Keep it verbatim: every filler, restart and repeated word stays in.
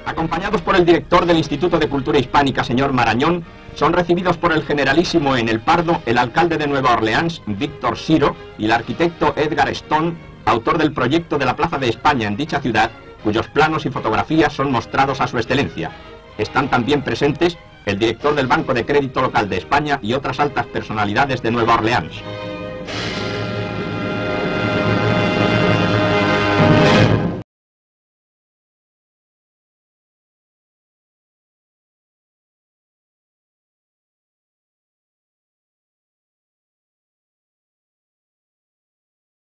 Acompañados por el director del Instituto de Cultura Hispánica, señor Marañón, son recibidos por el generalísimo en el Pardo, el alcalde de Nueva Orleans, Víctor Siro, y el arquitecto Edgar Stone, autor del proyecto de la Plaza de España en dicha ciudad, cuyos planos y fotografías son mostrados a su excelencia. Están también presentes el director del Banco de Crédito Local de España y otras altas personalidades de Nueva Orleans.